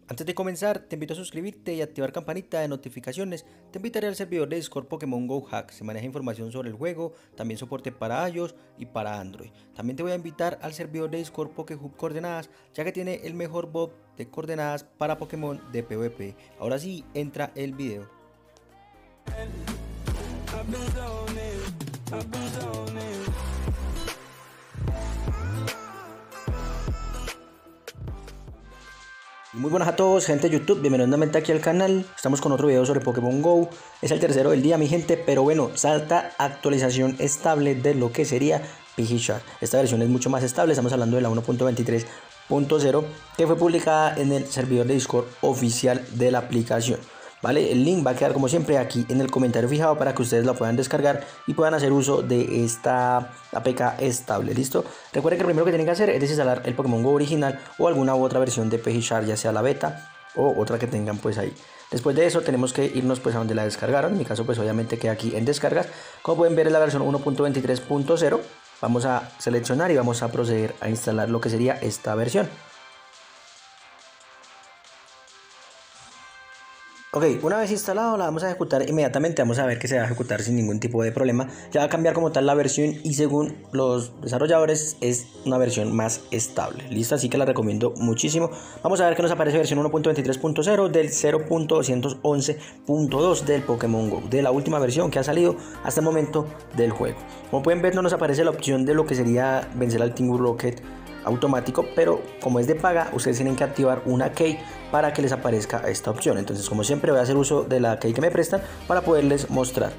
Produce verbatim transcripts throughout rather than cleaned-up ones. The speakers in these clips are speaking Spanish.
Antes de comenzar, te invito a suscribirte y activar campanita de notificaciones. Te invitaré al servidor de Discord Pokémon Go Hack. Se maneja información sobre el juego, también soporte para iOS y para Android. También te voy a invitar al servidor de Discord Pokehub Coordenadas, ya que tiene el mejor bot de coordenadas para Pokémon de PvP. Ahora sí, entra el video. Y muy buenas a todos, gente de YouTube, bienvenidos nuevamente aquí al canal. Estamos con otro video sobre Pokémon Go. Es el tercero del día, mi gente, pero bueno, salta actualización estable de lo que sería Pidgeyshark. Esta versión es mucho más estable, estamos hablando de la uno punto veintitrés punto cero, que fue publicada en el servidor de Discord oficial de la aplicación. Vale, el link va a quedar como siempre aquí en el comentario fijado para que ustedes la puedan descargar y puedan hacer uso de esta A P K estable. ¿Listo? Recuerden que lo primero que tienen que hacer es desinstalar el Pokémon Go original o alguna u otra versión de Pidgeyshark, ya sea la beta o otra que tengan pues ahí. Después de eso tenemos que irnos pues a donde la descargaron. En mi caso pues obviamente queda aquí en descargas. Como pueden ver es la versión uno punto veintitrés punto cero. Vamos a seleccionar y vamos a proceder a instalar lo que sería esta versión. Ok, una vez instalado la vamos a ejecutar inmediatamente, vamos a ver que se va a ejecutar sin ningún tipo de problema. Ya va a cambiar como tal la versión y según los desarrolladores es una versión más estable. Listo, así que la recomiendo muchísimo. Vamos a ver que nos aparece versión uno punto veintitrés punto cero del cero punto doscientos once punto dos del Pokémon Go, de la última versión que ha salido hasta el momento del juego. Como pueden ver no nos aparece la opción de lo que sería vencer al Tingu Rocket automático, pero como es de paga ustedes tienen que activar una key para que les aparezca esta opción. Entonces como siempre voy a hacer uso de la key que me prestan para poderles mostrar.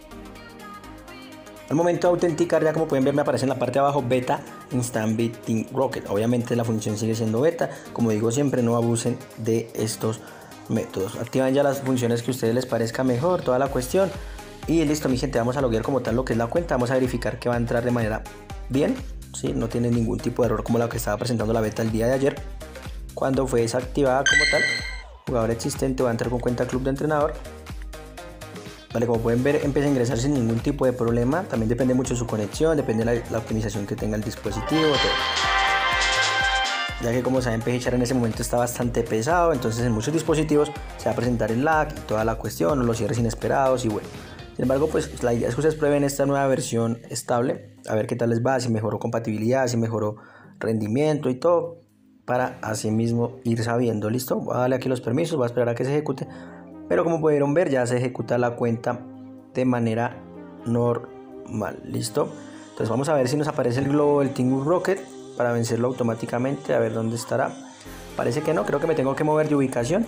Al momento de autenticar, ya como pueden ver me aparece en la parte de abajo beta Instant Beating Rocket. Obviamente la función sigue siendo beta, como digo siempre no abusen de estos métodos. Activan ya las funciones que a ustedes les parezca mejor, toda la cuestión. Y listo mi gente, vamos a loguear como tal lo que es la cuenta, vamos a verificar que va a entrar de manera bien. ¿Sí? No tiene ningún tipo de error como la que estaba presentando la beta el día de ayer cuando fue desactivada como tal. Jugador existente, va a entrar con cuenta club de entrenador. Vale, como pueden ver empieza a ingresar sin ningún tipo de problema. También depende mucho de su conexión, depende de la, la optimización que tenga el dispositivo, todo. Ya que como saben Pidgeyshark en ese momento está bastante pesado, entonces en muchos dispositivos se va a presentar el lag y toda la cuestión, o los cierres inesperados y bueno. Sin embargo, pues la idea es que ustedes prueben esta nueva versión estable, a ver qué tal les va, si mejoró compatibilidad, si mejoró rendimiento y todo, para así mismo ir sabiendo. Listo, voy a darle aquí los permisos, voy a esperar a que se ejecute, pero como pudieron ver ya se ejecuta la cuenta de manera normal. Listo, entonces vamos a ver si nos aparece el globo del Tingu Rocket para vencerlo automáticamente, a ver dónde estará. Parece que no, creo que me tengo que mover de ubicación.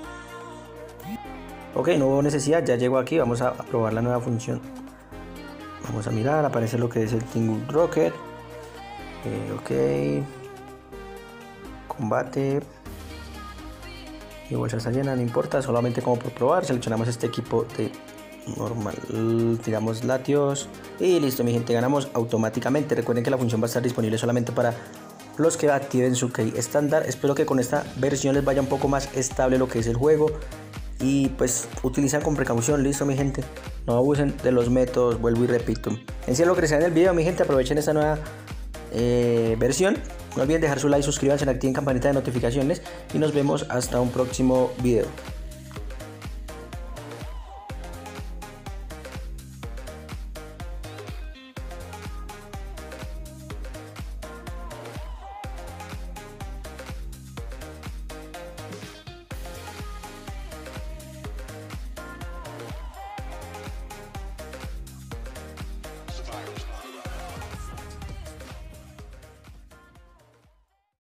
Ok, no hubo necesidad, ya llego aquí, vamos a probar la nueva función. Vamos a mirar, aparece lo que es el Tingu Rocket. Eh, ok. Combate. Mi bolsa está llena, no importa, solamente como por probar. Seleccionamos este equipo de normal. Tiramos Latios. Y listo, mi gente, ganamos automáticamente. Recuerden que la función va a estar disponible solamente para los que activen su key estándar. Espero que con esta versión les vaya un poco más estable lo que es el juego. Y pues utilizan con precaución, listo mi gente, no abusen de los métodos, vuelvo y repito. En sí es lo que les en el video mi gente, aprovechen esta nueva eh, versión. No olviden dejar su like, suscríbanse, activen campanita de notificaciones y nos vemos hasta un próximo video.